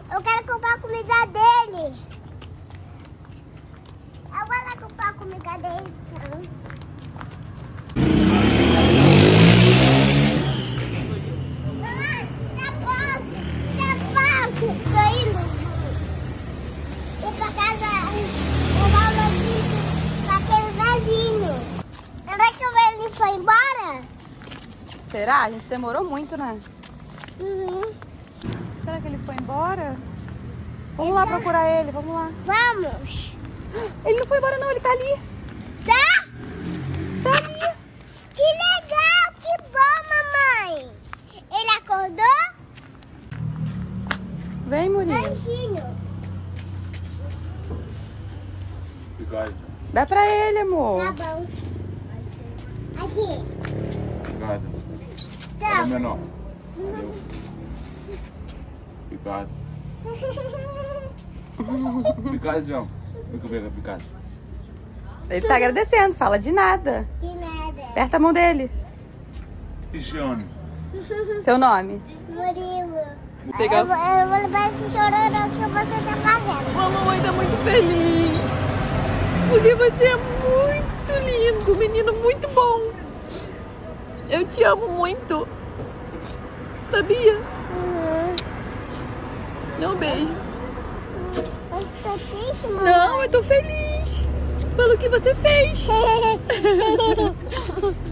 Eu quero comprar a comida dele. Eu vou comprar a comida dele. Mamãe, dá pouco. Tô indo. Ir pra casa, levar o lanche pra aquele velhinho. Será que o velhinho foi embora? Será? A gente demorou muito, né? Uhum. Será que ele foi embora? Vamos lá procurar ele, vamos lá. Vamos. Ele não foi embora não, ele tá ali. Tá? Tá ali. Que legal, que bom, mamãe. Ele acordou? Vem, Murilo. Lanchinho. Obrigado. Dá pra ele, amor. Tá bom. Aqui. Obrigado. Tá. Olha menor. Valeu. Obrigado. Obrigado, João. Muito obrigado. Ele tá agradecendo, fala de nada. De nada. Aperta a mão dele. Cristiano. Seu nome? Murilo. Vou pegar. Eu vou levar esse chororô que você tá fazendo. A mamãe tá muito feliz. Porque você é muito lindo, menino muito bom. Eu te amo muito. Sabia? Uhum. Dá um beijo. Eu tô triste, mãe. Não, eu tô feliz pelo que você fez.